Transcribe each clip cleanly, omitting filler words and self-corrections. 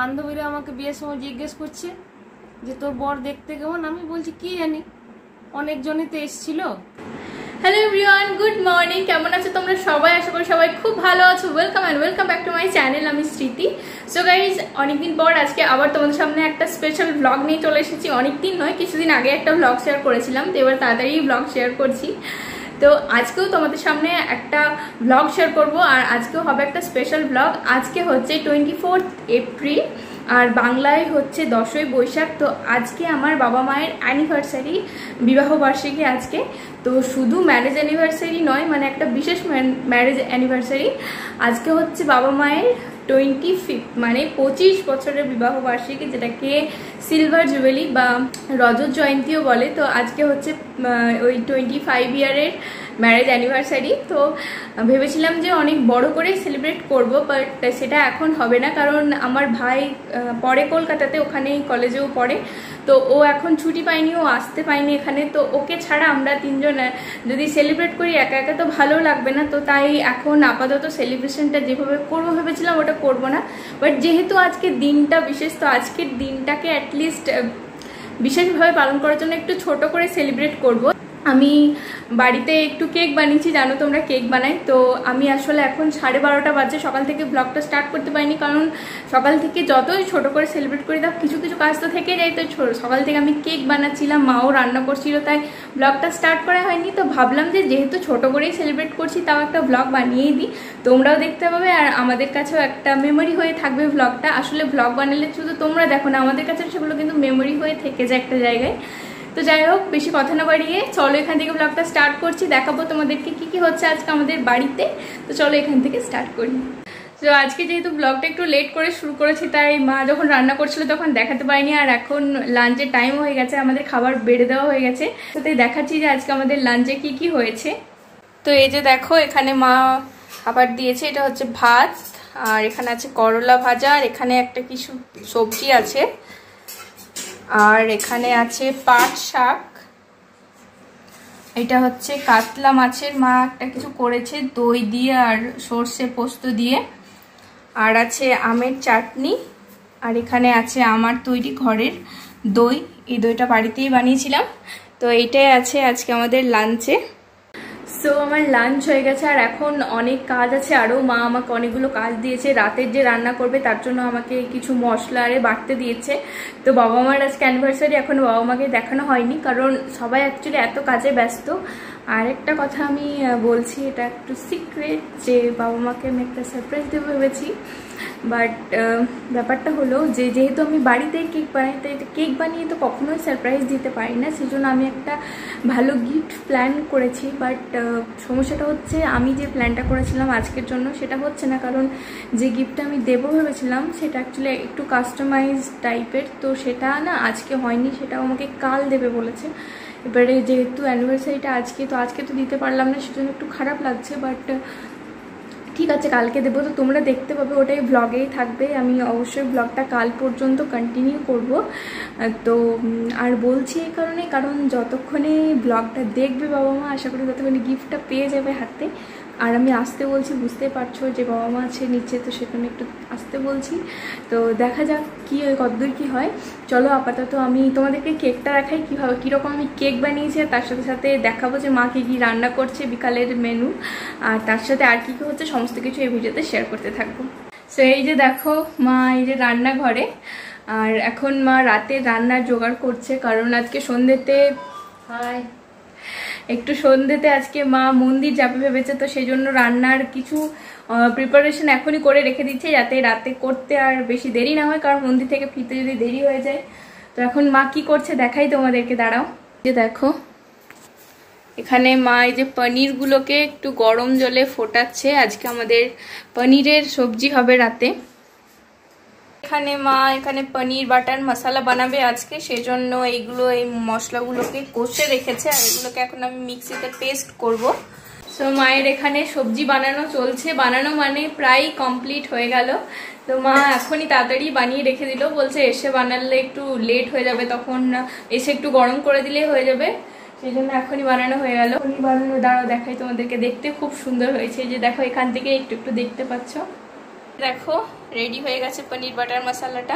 বান্ধবীরা আমাকে বিয়ের সময় জিজ্ঞেস করছে যে তোর বর দেখতে কেমন। আমি বলছি কি জানি, অনেকজনই তো এসেছিল। Hello everyone, good morning. কেমন আছো তোমরা সবাই? আশা করি সবাই খুব ভালো আছো। Welcome back to my channel. আমি স্মৃতি। সো গাইজ, অনেকদিন পর আজকে আবার তোমাদের সামনে একটা স্পেশাল ব্লগ নিয়ে চলে এসেছি। অনেকদিন নয়, কিছুদিন আগে একটা ব্লগ শেয়ার করেছিলাম, তো এবার তাড়াতাড়ি ব্লগ শেয়ার করছি। তো আজকেও তোমাদের সামনে একটা ব্লগ শেয়ার করব, আর আজকেও হবে একটা স্পেশাল ব্লগ। আজকে হচ্ছে 24 এপ্রিল আর বাংলায় হচ্ছে 10ই বৈশাখ। তো আজকে আমার বাবা মায়ের অ্যানিভার্সারি, বিবাহবার্ষিকী আজকে। তো শুধু ম্যারেজ অ্যানিভার্সারি নয়, মানে একটা বিশেষ ম্যারেজ অ্যানিভার্সারি। আজকে হচ্ছে বাবা মায়ের 25 মানে 25 বছরের বিবাহবার্ষিকী, যেটাকে সিলভার জুবেলি বা রজত জয়ন্তীও বলে। তো আজকে হচ্ছে ওই 25 ইয়ারের ম্যারেজ অ্যানিভার্সারি। তো ভেবেছিলাম যে অনেক বড় করে সেলিব্রেট করব, বাট সেটা এখন হবে না, কারণ আমার ভাই পড়ে কলকাতাতে, ওখানেই কলেজেও পড়ে। তো ও এখন ছুটি পায়নি, ও আসতে পায়নি এখানে। তো ওকে ছাড়া আমরা তিনজন যদি সেলিব্রেট করি একা একা তো ভালো লাগবে না। তো তাই এখন আপাতত সেলিব্রেশনটা যেভাবে করবো ভেবেছিলাম ওটা করব না। বাট যেহেতু আজকের দিনটা বিশেষ, তো আজকের দিনটাকে অ্যাটলিস্ট বিশেষভাবে পালন করার জন্য একটু ছোট করে সেলিব্রেট করব। আমি বাড়িতে একটু কেক বানিয়েছি, জানো তোমরা কেক বানাই। তো আমি আসলে এখন 12:30 বাজে, সকাল থেকে ব্লগটা স্টার্ট করতে পারিনি, কারণ সকাল থেকে যতই ছোট করে সেলিব্রেট করি তা কিছু কিছু কাজ তো থেকে যায়। তো সকাল থেকে আমি কেক বানাচ্ছিলাম, মাও রান্না করছিল, তাই ব্লগটা স্টার্ট করা হয়নি। তো ভাবলাম যে যেহেতু ছোট করেই সেলিব্রেট করছি, তাও একটা ব্লগ বানিয়েই দিই, তোমরাও দেখতে পাবে আর আমাদের কাছেও একটা মেমোরি হয়ে থাকবে ব্লগটা। আসলে ব্লগ বানালে শুধু তোমরা দেখো না, আমাদের কাছে সেগুলো কিন্তু মেমোরি হয়ে থেকে যায় একটা জায়গায়। তো যাই হোক, বেশি কথা না বাড়িয়ে চলো এখান থেকে ব্লগটা স্টার্ট করছি। দেখাবো তোমাদেরকে কি কি হচ্ছে আজকে আমাদের বাড়িতে। তো চলো এখান থেকে স্টার্ট করি। তো আজকে যেহেতু ব্লগটা একটু লেট করে শুরু করেছি, তাই মা যখন রান্না করছিল তখন দেখাতে পারিনি। আর এখন লাঞ্চের টাইম হয়ে গেছে, আমাদের খাবার বেড়ে দেওয়া হয়ে গেছে। তো তাই দেখাচ্ছি যে আজকে আমাদের লাঞ্চে কি কি হয়েছে। তো এই যে দেখো, এখানে মা খাবার দিয়েছে, এটা হচ্ছে ভাত, আর এখানে আছে করলা ভাজা, আর এখানে একটা কিছু সবজি আছে, আর এখানে আছে পাট শাক, এটা হচ্ছে কাতলা মাছের মা একটা কিছু করেছে দই দিয়ে আর সর্ষে পোস্ত দিয়ে, আর আছে আমের চাটনি, আর এখানে আছে আমার তৈরি ঘরের দই। এই দইটা বাড়িতেই বানিয়েছিলাম। তো এইটাই আছে আজকে আমাদের লাঞ্চে। সো আমার লাঞ্চ হয়ে গেছে, আর এখন অনেক কাজ আছে আরও। মা আমাকে অনেকগুলো কাজ দিয়েছে, রাতের যে রান্না করবে তার জন্য আমাকে কিছু মশলা আরে বাটতে দিয়েছে। তো বাবা মার আজকে অ্যানিভার্সারি, এখনও বাবা মাকে দেখানো হয়নি, কারণ সবাই অ্যাকচুয়ালি এত কাজে ব্যস্ত। আর একটা কথা আমি বলছি, এটা একটু সিক্রেট, যে বাবা মাকে আমি একটা সারপ্রাইজ দেবো ভেবেছি। বাট ব্যাপারটা হলো যে যেহেতু আমি বাড়িতেই কেক বানাই, তাই কেক বানিয়ে তো কখনোই সারপ্রাইজ দিতে পারি না, সেজন্য আমি একটা ভালো গিফট প্ল্যান করেছি। বাট সমস্যাটা হচ্ছে, আমি যে প্ল্যানটা করেছিলাম আজকের জন্য সেটা হচ্ছে না, কারণ যে গিফটটা আমি দেবো ভেবেছিলাম সেটা অ্যাকচুয়ালি একটু কাস্টমাইজ টাইপের। তো সেটা না আজকে হয়নি, সেটাও আমাকে কাল দেবে বলেছে। এবারে যেহেতু অ্যানিভার্সারিটা আজকে, তো আজকে তো দিতে পারলাম না, সেজন্য একটু খারাপ লাগছে। বাট ঠিক আছে, কালকে দেবো। তো তোমরা দেখতে পাবে, ওটাই ব্লগেই থাকবে। আমি অবশ্যই ব্লগটা কাল পর্যন্ত কন্টিনিউ করব। তো আর বলছি এই কারণে, কারণ যতক্ষণে ব্লগটা দেখবে বাবা মা, আশা করি ততক্ষণে গিফটটা পেয়ে যাবে হাতে। আর আমি আসতে বলছি, বুঝতে পারছো যে বাবা মা আছে নিচে, তো সেখানে একটু আসতে বলছি। তো দেখা যাক কি কতদূর কি হয়। চলো আপাতত আমি তোমাদেরকে কেকটা দেখাই, কীভাবে কীরকম আমি কেক বানিয়েছি, আর তার সাথে সাথে দেখাবো যে মা কী রান্না করছে বিকালের মেনু, আর তার সাথে আর কী কী হচ্ছে সমস্ত কিছু এই ভিডিওতে শেয়ার করতে থাকবো। সো এই যে দেখো, মা এই যে রান্নাঘরে, আর এখন মা রাতে রান্নার জোগাড় করছে, কারণ আজকে সন্ধ্যেতে আজকে মা মন্দির যাবে ভেবেছে। তো সেই জন্য রান্নার কিছু প্রিপারেশন এখনই করে রেখে দিচ্ছে, যাতে রাতে করতে আর বেশি দেরি না হয়, কারণ মন্দির থেকে ফিরতে যদি দেরি হয়ে যায়। তো এখন মা কি করছে দেখাই তোমাদেরকে, দাঁড়াও। যে দেখো, এখানে মা এই যে পনিরগুলোকে একটু গরম জলে ফোটাচ্ছে। আজকে আমাদের পনিরের সবজি হবে রাতে। এখানে মা পনির বাটার মশলা বানাবে আজকে, সেজন্য এইগুলো এই মশলাগুলোকে কষে রেখেছে, আর এগুলোকে এখন আমি মিক্সিতে পেস্ট করব। সো মায়ের এখানে সবজি বানানো চলছে, বানানো মানে প্রায় কমপ্লিট হয়ে গেল। তো মা এখনই তাড়াতাড়ি বানিয়ে রেখে দিল, বলছে এসে বানালে একটু লেট হয়ে যাবে, তখন এসে একটু গরম করে দিলেই হয়ে যাবে, সেই জন্য এখনই বানানো হয়ে গেল। এখনই বানানো, দাঁড়াও দেখাই তোমাদেরকে, দেখতে খুব সুন্দর হয়েছে। যে দেখো, এখান থেকে একটু একটু দেখতে পাচ্ছ, দেখো রেডি হয়ে গেছে পনির বাটার মশলাটা।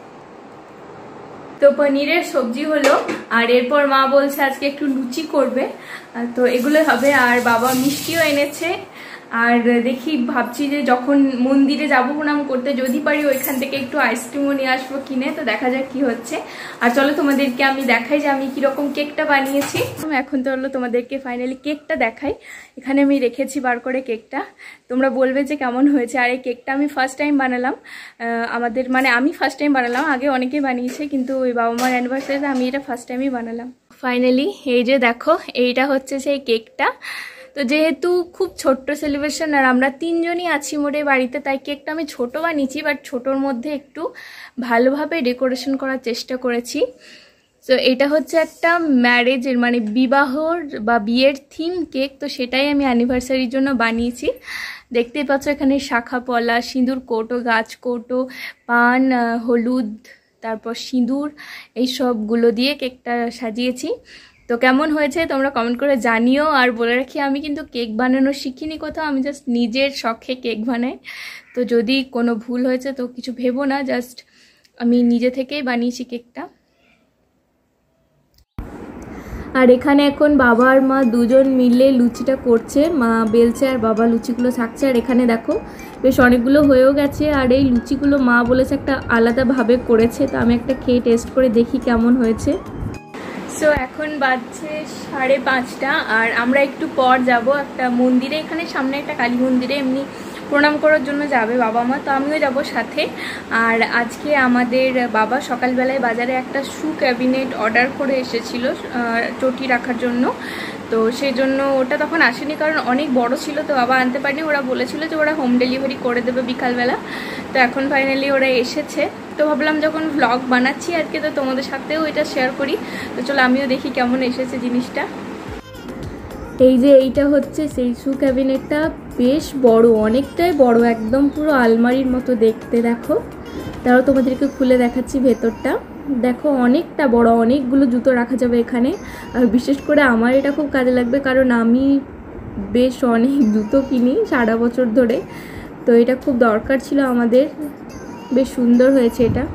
তো পনিরের সবজি হলো, আর এরপর মা বলছে আজকে একটু লুচি করবে, তো এগুলো হবে। আর বাবা মিষ্টিও এনেছে। আর দেখি ভাবছি যে যখন মন্দিরে যাবো প্রণাম করতে, যদি পারি ওইখান থেকে একটু আইসক্রিমও নিয়ে আসবো কিনে, তো দেখা যাক কি হচ্ছে। আর চলো তোমাদেরকে আমি দেখাই যে আমি কিরকম কেকটা বানিয়েছি। এখন তো হলো তোমাদেরকে ফাইনালি কেকটা দেখাই। এখানে আমি রেখেছি বার করে কেকটা, তোমরা বলবে যে কেমন হয়েছে। আর এই কেকটা আমি ফার্স্ট টাইম বানালাম, আমাদের মানে আমি ফার্স্ট টাইম বানালাম, আগে অনেকেই বানিয়েছে, কিন্তু ওই বাবা মার অ্যানিভার্সারিতে আমি এটা ফার্স্ট টাইমই বানালাম। ফাইনালি এই যে দেখো, এইটা হচ্ছে সেই কেকটা। তো যেহেতু খুব ছোট্ট সেলিব্রেশন, আর আমরা 3 জনই আছি মোটে বাড়িতে, তাই কেকটা আমি ছোট বানিয়েছি, বাট ছোটোর মধ্যে একটু ভালোভাবে ডেকোরেশন করার চেষ্টা করেছি। তো এটা হচ্ছে একটা ম্যারেজের মানে বিবাহর বা বিয়ের থিম কেক, তো সেটাই আমি অ্যানিভার্সারির জন্য বানিয়েছি। দেখতেই পাচ্ছ এখানে শাখা পলা, সিঁদুর কৌটো, গাছ কৌটো, পান, হলুদ, তারপর সিঁদুর, এই সবগুলো দিয়ে কেকটা সাজিয়েছি। তো কেমন হয়েছে তোমরা কমেন্ট করে জানিও। আর বলে রাখি, আমি কিন্তু কেক বানানো শিখিনি কোথাও, আমি জাস্ট নিজের শখে কেক বানাই। তো যদি কোনো ভুল হয়েছে তো কিছু ভেবো না, জাস্ট আমি নিজে থেকেই বানিয়েছি কেকটা। আর এখানে এখন বাবা আর মা দুজন মিলে লুচিটা করছে, মা বেলছে আর বাবা লুচিগুলো ছাকছে। আর এখানে দেখো বেশ অনেকগুলো হয়েও গেছে। আর এই লুচিগুলো মা বলেছে একটা আলাদাভাবে করেছে, তো আমি একটা খেয়ে টেস্ট করে দেখি কেমন হয়েছে। সো এখন বাজছে 5:30, আর আমরা একটু পর যাব একটা মন্দিরে, এখানে সামনে একটা কালী মন্দিরে এমনি প্রণাম করার জন্য যাবে বাবা মা, তো আমিও যাব সাথে। আর আজকে আমাদের বাবা সকালবেলায় বাজারে একটা শু ক্যাবিনেট অর্ডার করে এসেছিল চটি রাখার জন্য, তো সেই জন্য ওটা তখন আসেনি কারণ অনেক বড় ছিল, তো বাবা আনতে পারেনি। ওরা বলেছিল যে ওরা হোম ডেলিভারি করে দেবে বিকালবেলা, তো এখন ফাইনালি ওরা এসেছে। তো ভাবলাম যখন ভ্লগ বানাচ্ছি আজকে, তো তোমাদের সাথেও এটা শেয়ার করি। তো চলো আমিও দেখি কেমন এসেছে জিনিসটা। এই যে এইটা হচ্ছে সেই শু ক্যাবিনেটটা, বেশ বড়, অনেকটাই বড়, একদম পুরো আলমারির মতো দেখতে। দেখো তারও তোমাদেরকে খুলে দেখাচ্ছি ভেতরটা। দেখো অনেকটা বড়, অনেকগুলো জুতো রাখা যাবে এখানে। আর বিশেষ করে আমার এটা খুব কাজে লাগবে, কারণ আমি বেশ অনেক জুতো কিনি সারা বছর ধরে, তো এটা খুব দরকার ছিল আমাদের। বেশ সুন্দর হয়েছে এটা।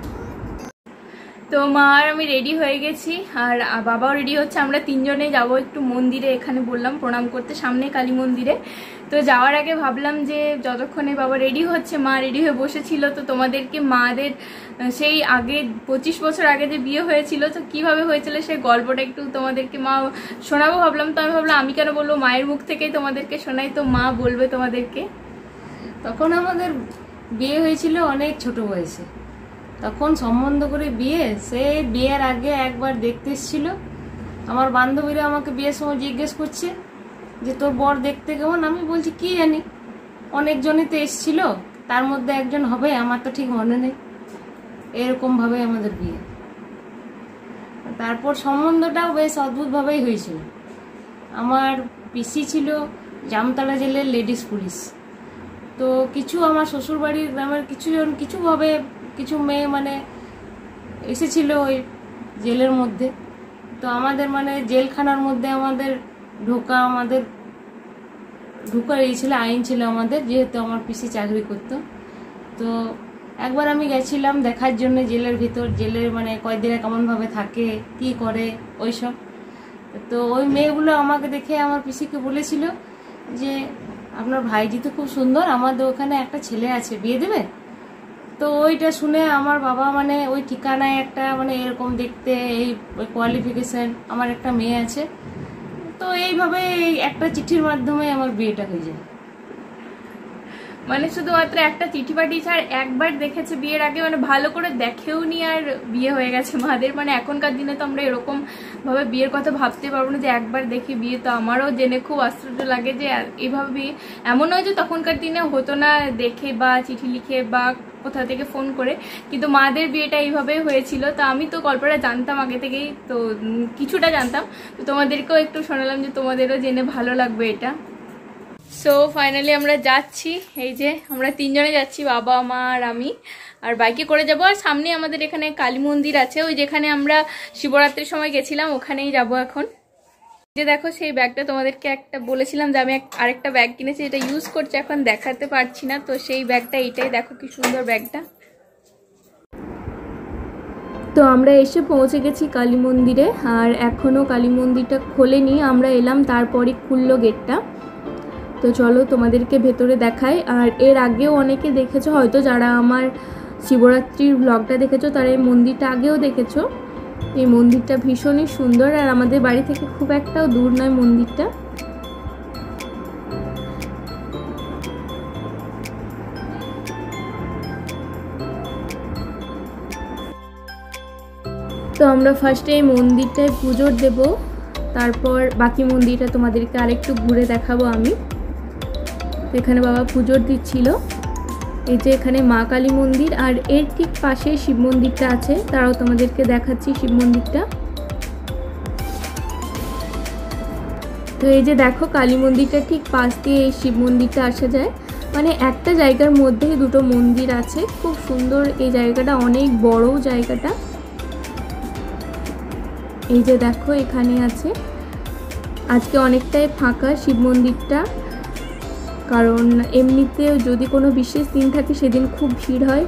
তো মা আর আমি রেডি হয়ে গেছি, আর বাবাও রেডি হচ্ছে। আমরা 3 জনে যাবো একটু মন্দিরে, এখানে বললাম প্রণাম করতে, সামনে কালী মন্দিরে। তো যাওয়ার আগে ভাবলাম যে যতক্ষণে বাবা রেডি হচ্ছে, মা রেডি হয়ে বসেছিল, তো তোমাদেরকে মাদের সেই আগে 25 বছর আগে যে বিয়ে হয়েছিল, তো কিভাবে হয়েছিল সেই গল্পটা একটু তোমাদেরকে মা শোনাবো ভাবলাম। তো আমি ভাবলাম আমি কেন বলবো, মায়ের মুখ থেকেই তোমাদেরকে শোনাই, তো মা বলবে তোমাদেরকে। তখন আমাদের বিয়ে হয়েছিল অনেক ছোট বয়সে, তখন সম্বন্ধ করে বিয়ে, সে বিয়ের আগে একবার দেখতে এসেছিল। আমার বান্ধবীরা আমাকে বিয়ের সময় জিজ্ঞেস করছে যে তোর বর দেখতে কেমন, আমি বলছি কি জানি, অনেকজনই তো এসেছিল, তার মধ্যে একজন হবে, আমার তো ঠিক মনে নেই। এরকমভাবে আমাদের বিয়ে। তারপর সম্বন্ধটাও বেশ অদ্ভুতভাবেই হয়েছিল। আমার পিসি ছিল জামতলা জেলের লেডিস পুলিশ, তো কিছু আমার শ্বশুরবাড়ির গ্রামের কিছুভাবে কিছু মেয়ে মানে এসেছিল ওই জেলের মধ্যে, তো আমাদের মানে জেলখানার মধ্যে আমাদের ঢোকার এই ছিল, আইন ছিল আমাদের, যেহেতু আমার পিসি চাকরি করতো। তো একবার আমি গেছিলাম দেখার জন্য জেলের ভিতর, জেলের মানে কয়েকদিনে কেমনভাবে থাকে, কি করে ওইসব। তো ওই মেয়েগুলো আমাকে দেখে আমার পিসিকে বলেছিল যে আপনার ভাইজি তো খুব সুন্দর, আমাদের ওখানে একটা ছেলে আছে, বিয়ে দেবে। তো ওইটা শুনে আমার বাবা মানে ওই ঠিকানায় একটা মানে এরকম দেখতে, এই কোয়ালিফিকেশন, আমার একটা মেয়ে আছে, তো এইভাবে একটা চিঠির মাধ্যমে আমার বিয়েটা হয়ে যায়। মানে শুধুমাত্র একটা চিঠি পাঠিয়েছে, আর একবার দেখেছে বিয়ের আগে, মানে ভালো করে দেখেও নি, আর বিয়ে হয়ে গেছে মাদের। মানে এখনকার দিনে তো আমরা এরকম ভাবে বিয়ের কথা ভাবতে পারবো না যে একবার দেখি বিয়ে। তো আমারও জেনে খুব আশ্চর্য লাগে যে এইভাবে বিয়ে, এমন নয় যে তখনকার দিনে হতো না দেখে বা চিঠি লিখে বা কোথা থেকে ফোন করে, কিন্তু মাদের বিয়েটা এইভাবে হয়েছিল। তো আমি তো গল্পটা জানতাম আগে থেকেই, তো কিছুটা জানতাম, তো তোমাদেরকেও একটু শোনালাম যে তোমাদেরও জেনে ভালো লাগবে এটা। সো ফাইনালি আমরা যাচ্ছি, এই যে আমরা 3 জনে যাচ্ছি, বাবা মা আর আমি, আর বাইকে করে যাব। আর সামনে আমাদের এখানে কালী মন্দির আছে, ওই যেখানে আমরা শিবরাত্রির সময় গেছিলাম ওখানেই যাব এখন। যে দেখো সেই ব্যাগটা তোমাদেরকে একটা বলেছিলাম যে আমি আরেকটা ব্যাগ কিনেছি, এটা ইউজ করছি, এখন দেখাতে পারছি না। তো সেই ব্যাগটা এইটাই, দেখো কি সুন্দর ব্যাগটা। তো আমরা এসে পৌঁছে গেছি কালী মন্দিরে, আর এখনও কালী মন্দিরটা খোলেনি, আমরা এলাম তারপরে খুললো গেটটা। তো চলো তোমাদেরকে ভেতরে দেখাই। আর এর আগেও অনেকে দেখেছো হয়তো, যারা আমার শিবরাত্রির ব্লগটা দেখেছো তারা এই মন্দিরটা আগেও দেখেছো। এই মন্দিরটা ভীষণই সুন্দর, আর আমাদের বাড়ি থেকে খুব একটাও দূর নয় মন্দিরটা। তো আমরা ফার্স্টে এই মন্দিরটায় পুজো দেব, তারপর বাকি মন্দিরটা তোমাদেরকে আরেকটু ঘুরে দেখাবো আমি। এখানে বাবা পুজো দিচ্ছিল। এই যে এখানে মা কালী মন্দির, আর এর ঠিক পাশে শিব মন্দিরটা আছে, তারাও তোমাদেরকে দেখাচ্ছি শিব মন্দিরটা। তো এই যে দেখো কালী মন্দিরটা ঠিক পাশ দিয়ে এই শিব মন্দিরটা আসা যায়, মানে একটা জায়গার মধ্যেই দুটো মন্দির আছে। খুব সুন্দর এই জায়গাটা, অনেক বড় জায়গাটা। এই যে দেখো এখানে আছে। আজকে অনেকটাই ফাঁকা শিব মন্দিরটা, কারণ এমনিতেও যদি কোনো বিশেষ দিন থাকে সেদিন খুব ভিড় হয়।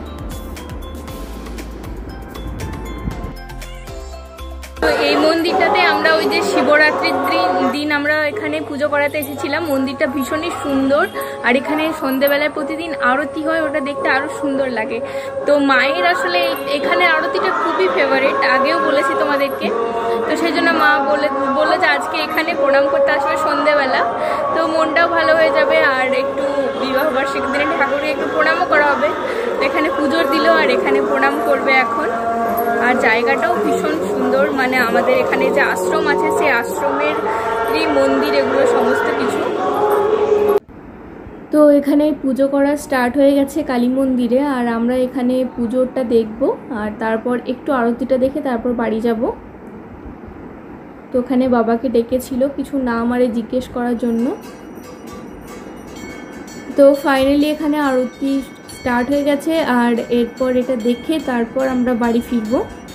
তো এই মন্দিরটাতে আমরা ওই যে শিবরাত্রির দিন আমরা এখানে পুজো করাতে এসেছিলাম। মন্দিরটা ভীষণই সুন্দর, আর এখানে সন্ধেবেলায় প্রতিদিন আরতি হয়, ওটা দেখতে আরও সুন্দর লাগে। তো মায়ের আসলে এখানে আরতিটা খুবই ফেভারিট, আগেও বলেছি তোমাদেরকে। তো সেই জন্য মা বললো যে আজকে এখানে প্রণাম করতে আসবে সন্ধেবেলা, তো মনটাও ভালো হয়ে যাবে, আর একটু বিবাহবার্ষিকীর দিনে ঠাকুরকে একটু প্রণামও করা হবে। তো এখানে পুজোর দিল, আর এখানে প্রণাম করবে এখন। আর জায়গাটাও ভীষণ সুন্দর, মানে আমাদের এখানে যে আশ্রম আছে সেই আশ্রমের মন্দির এগুলো সমস্ত কিছু। তো এখানে পুজো করা স্টার্ট হয়ে গেছে কালী মন্দিরে, আর আমরা এখানে পুজোটা দেখব, আর তারপর একটু আরতিটা দেখে তারপর বাড়ি যাব। তো ওখানে বাবাকে ডেকেছিল কিছু নাম আরে জিজ্ঞেস করার জন্য। তো ফাইনালি এখানে আরতি স্টার্ট হয়ে গেছে, আর এরপর এটা দেখে তারপর আমরা বাড়ি ফিরবো।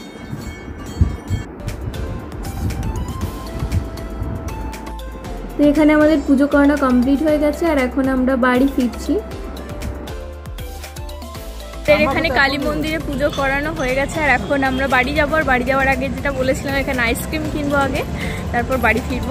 তো এখানে আমাদের পুজো করানো কমপ্লিট হয়ে গেছে, আর এখন আমরা বাড়ি ফিরছি। এখানে কালী মন্দিরে পুজো করানো হয়ে গেছে, আর এখন আমরা বাড়ি যাবো। আর বাড়ি যাওয়ার আগে যেটা বলেছিলাম, এখানে আইসক্রিম কিনবো আগে, তারপর বাড়ি ফিরবো।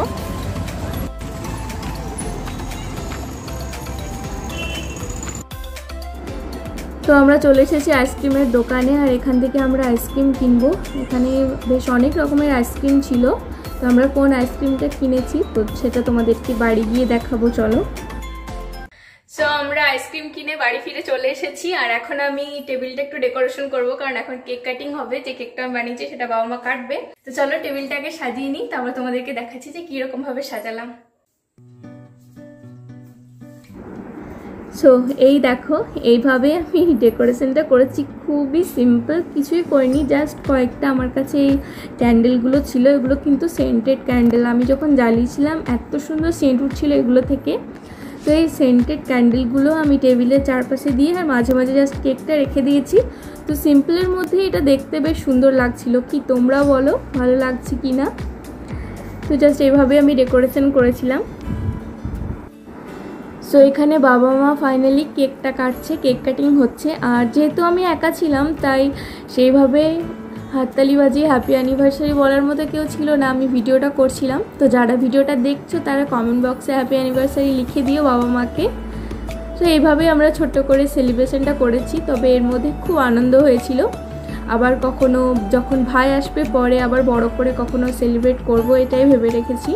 তো আমরা চলে এসেছি আইসক্রিমের দোকানে, আর এখান থেকে আমরা আইসক্রিম কিনবো। এখানে বেশ অনেক রকমের আইসক্রিম ছিল, তো আমরা কোন আইসক্রিমটা কিনেছি তো সেটা তোমাদেরকে বাড়ি গিয়ে দেখাবো, চলো। সো আমরা আইসক্রিম কিনে বাড়ি ফিরে চলে এসেছি, আর এখন আমি টেবিলটা একটু ডেকোরেশন করব, কারণ এখন কেক কাটিং হবে। যে কেকটা আমি বানিয়েছি সেটা বাবা মা কাটবে। তো চলো টেবিলটাকে সাজিয়ে নিই, তারপর তোমাদেরকে দেখাচ্ছি যে কিরকম ভাবে সাজালাম। সো এই দেখো এইভাবে আমি ডেকোরেশনটা করেছি, খুবই সিম্পল, কিছুই করিনি, জাস্ট কয়েকটা আমার কাছে এই ক্যান্ডেলগুলো ছিল, এগুলো কিন্তু সেন্টেড ক্যান্ডেল। আমি যখন জ্বালিয়েছিলাম এত সুন্দর সেন্ট উঠছিল এগুলো থেকে। তো এই সেন্টেড ক্যান্ডেলগুলো আমি টেবিলের চারপাশে দিয়ে আর মাঝে মাঝে জাস্ট কেকটা রেখে দিয়েছি। তো সিম্পলের মধ্যে এটা দেখতে বেশ সুন্দর লাগছিল, কি তোমরা বলো ভালো লাগছে কি না? তো জাস্ট এইভাবে আমি ডেকোরেশন করেছিলাম। সো এখানে বাবা মা ফাইনালি কেকটা কাটছে, কেক কাটিং হচ্ছে। আর যেহেতু আমি একা ছিলাম তাই সেইভাবে হাততালি বাজিয়ে হ্যাপি অ্যানিভার্সারি বলার মতো কেউ ছিল না, আমি ভিডিওটা করছিলাম। তো যারা ভিডিওটা দেখছো তারা কমেন্ট বক্সে হ্যাপি অ্যানিভার্সারি লিখে দিও বাবা মাকে। তো এইভাবেই আমরা ছোট্ট করে সেলিব্রেশনটা করেছি, তবে এর মধ্যে খুব আনন্দ হয়েছিল। আবার কখনো যখন ভাই আসবে পরে আবার বড় করে কখনো সেলিব্রেট করব, এটাই ভেবে রেখেছি।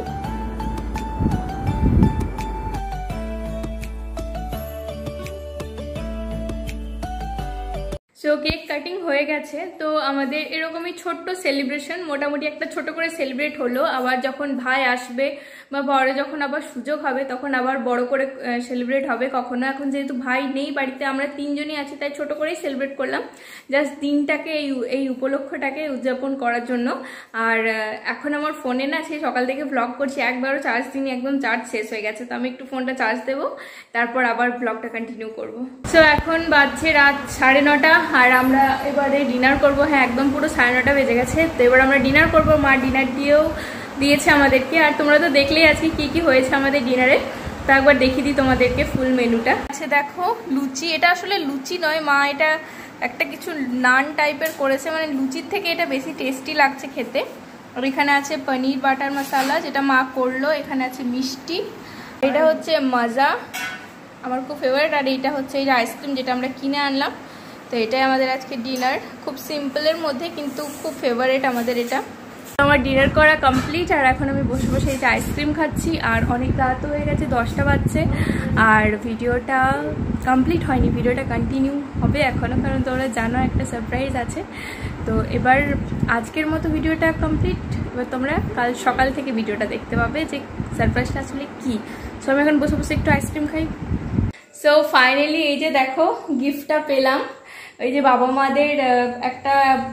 সো কেক কাটিং হয়ে গেছে, তো আমাদের এরকমই ছোট্ট সেলিব্রেশন, মোটামুটি একটা ছোট করে সেলিব্রেট হলো। আবার যখন ভাই আসবে বা পরে যখন আবার সুযোগ হবে তখন আবার বড় করে সেলিব্রেট হবে কখনো। এখন যেহেতু ভাই নেই বাড়িতে, আমরা তিনজনই আছি, তাই ছোট করেই সেলিব্রেট করলাম, জাস্ট দিনটাকে এই উপলক্ষটাকে উদযাপন করার জন্য। আর এখন আমার ফোনে না, সেই সকাল থেকে ব্লগ করছি, একবারও চার্জ দিইনি, একদম চার্জ শেষ হয়ে গেছে। তো আমি একটু ফোনটা চার্জ দেবো, তারপর আবার ব্লগটা কন্টিনিউ করবো। সো এখন বাজছে রাত 9:30, আর আমরা এবারে ডিনার করব। হ্যাঁ, একদম পুরো 9:30 বেজে গেছে। তো এবার আমরা ডিনার করব। মা ডিনার দিয়েও দিয়েছে আমাদেরকে। আর তোমরা তো দেখলেই আজকে কি কি হয়েছে আমাদের ডিনারে, তো একবার দেখিয়ে দিই তোমাদেরকে ফুল মেনুটা। আচ্ছা দেখো লুচি, এটা আসলে লুচি নয়, মা এটা একটা কিছু নান টাইপের করেছে, মানে লুচির থেকে এটা বেশি টেস্টি লাগছে খেতে। আর এখানে আছে পনির বাটার মশলা যেটা মা করলো, এখানে আছে মিষ্টি, এটা হচ্ছে মাজা আমার খুব ফেভারিট, আর এটা হচ্ছে এই আইসক্রিম যেটা আমরা কিনে আনলাম। তো এটাই আমাদের আজকে ডিনার, খুব সিম্পলের মধ্যে কিন্তু খুব ফেভারিট আমাদের এটা। আমার ডিনার করা কমপ্লিট, আর এখন আমি বসে বসে এই যে আইসক্রিম খাচ্ছি। আর অনেক রাত হয়ে গেছে, 10টা বাজছে, আর ভিডিওটা কমপ্লিট হয়নি, ভিডিওটা কন্টিনিউ হবে এখনও, কারণ তোমরা জানো একটা সারপ্রাইজ আছে। তো এবার আজকের মতো ভিডিওটা কমপ্লিট, এবার তোমরা কাল সকাল থেকে ভিডিওটা দেখতে পাবে যে সারপ্রাইজটা আসলে কি। সো আমি এখন বসে বসে একটু আইসক্রিম খাই। সো ফাইনালি এই যে দেখো গিফটটা পেলাম, ওই যে বাবা মাদের একটা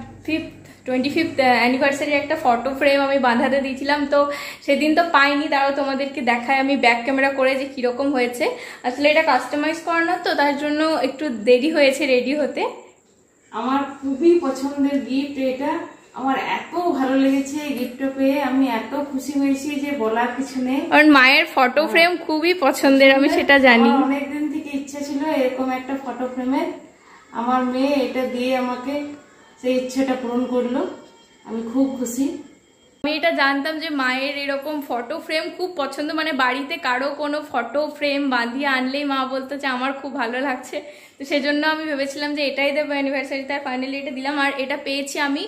25th অ্যানিভার্সারি একটা ফটো ফ্রেম আমি বাঁধাতে দিয়েছিলাম, তো সেদিন তো পাইনি, তারাও তোমাদেরকে দেখায় আমি ব্যাক ক্যামেরা করে যে কীরকম হয়েছে। আসলে এটা কাস্টমাইজ করানো, তো তার জন্য একটু দেরি হয়েছে রেডি হতে। আমার খুবই পছন্দের গিফট এটা, আমার এত ভালো লেগেছে গিফটটা পেয়ে, আমি এত খুশি হয়েছি যে বলার কিছু নেই। কারণ মায়ের ফটো ফ্রেম খুবই পছন্দের, আমি সেটা জানি। অনেকদিন থেকে ইচ্ছা ছিল এরকম একটা ফটো ফ্রেমের, আমার মেয়ে এটা দিয়ে আমাকে সেই ইচ্ছাটা পূরণ করলো, আমি খুব খুশি। আমি এটা জানতাম যে মায়ের এরকম ফটো ফ্রেম খুব পছন্দ, মানে বাড়িতে কারো কোনো ফটো ফ্রেম বাঁধিয়ে আনলেই মা বলতো যে আমার খুব ভালো লাগছে, তো সেজন্য আমি ভেবেছিলাম যে এটাই দেবো অ্যানিভার্সারিতে, আর ফাইনালি এটা দিলাম। আর এটা পেয়েছি আমি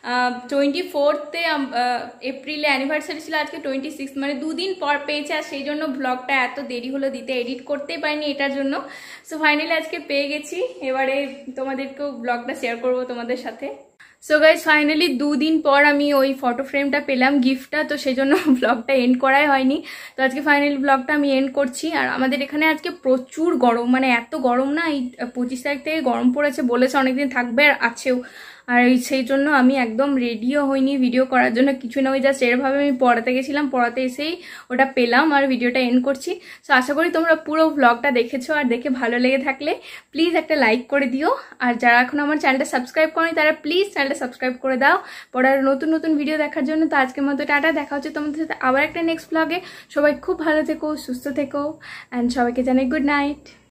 24 এপ্রিলে, অ্যানিভার্সারি ছিল আজকে 26, মানে 2 দিন পর পেয়েছি, আর সেই জন্য ব্লগটা এত দেরি হলো দিতে, এডিট করতেই পারিনি এটার জন্য। সো ফাইনালি আজকে পেয়ে গেছি, এবারে তোমাদেরকেও ব্লগটা শেয়ার করবো তোমাদের সাথে। সো গাইজ ফাইনালি 2 দিন পর আমি ওই ফটো ফ্রেমটা পেলাম গিফটটা, তো সেই জন্য ব্লগটা এন্ড করাই হয়নি। তো আজকে ফাইনালি ব্লগটা আমি এন্ড করছি। আর আমাদের এখানে আজকে প্রচুর গরম, মানে এত গরম না, এই 25 তারিখ থেকে গরম পড়েছে, বলেছে অনেকদিন থাকবে, আর আছেও। আর সেই জন্য আমি একদম রেডিও হইনি ভিডিও করার জন্য, কিছু না, ওই জাস্ট এরভাবে আমি পড়াতে গেছিলাম, পড়াতে এসেই ওটা পেলাম, আর ভিডিওটা এন্ড করছি। সো আশা করি তোমরা পুরো ব্লগটা দেখেছো, আর দেখে ভালো লেগে থাকলে প্লিজ একটা লাইক করে দিও। আর যারা এখন আমার চ্যানেলটা সাবস্ক্রাইব করেনি তারা প্লিজ চ্যানেলটা সাবস্ক্রাইব করে দাও পড়ার নতুন নতুন ভিডিও দেখার জন্য। তো আজকের মতো টাটা, দেখা হচ্ছে তোমাদের সাথে আবার একটা নেক্সট ব্লগে। সবাই খুব ভালো থেকো, সুস্থ থেকো, অ্যান্ড সবাইকে জানাই গুড নাইট।